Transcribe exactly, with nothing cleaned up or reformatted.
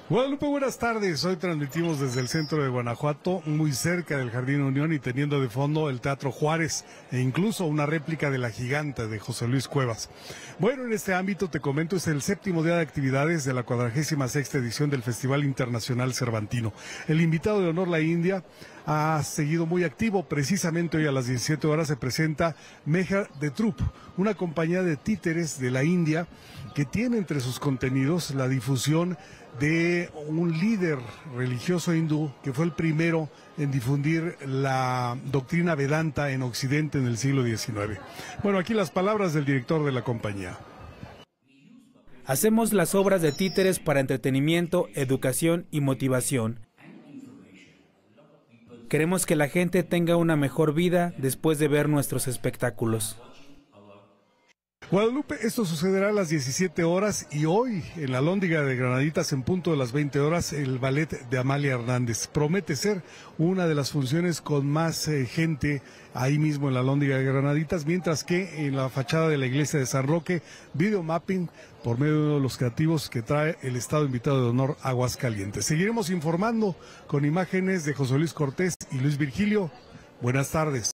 Guadalupe, buenas tardes. Hoy transmitimos desde el centro de Guanajuato, muy cerca del Jardín Unión y teniendo de fondo el Teatro Juárez e incluso una réplica de La Giganta de José Luis Cuevas. Bueno, en este ámbito te comento, es el séptimo día de actividades de la cuadragésima sexta edición del Festival Internacional Cervantino. El invitado de honor, la India, ha seguido muy activo. Precisamente hoy a las diecisiete horas se presenta Meher de Troupe, una compañía de títeres de la India que tiene entre sus contenidos la difusión de un líder religioso hindú que fue el primero en difundir la doctrina Vedanta en Occidente en el siglo diecinueve. Bueno, aquí las palabras del director de la compañía. Hacemos las obras de títeres para entretenimiento, educación y motivación. Queremos que la gente tenga una mejor vida después de ver nuestros espectáculos. Guadalupe, esto sucederá a las diecisiete horas y hoy en la Alhóndiga de Granaditas en punto de las veinte horas el ballet de Amalia Hernández. Promete ser una de las funciones con más eh, gente ahí mismo en la Alhóndiga de Granaditas, mientras que en la fachada de la iglesia de San Roque, video mapping por medio de uno de los creativos que trae el Estado invitado de honor Aguascalientes. Seguiremos informando con imágenes de José Luis Cortés y Luis Virgilio. Buenas tardes.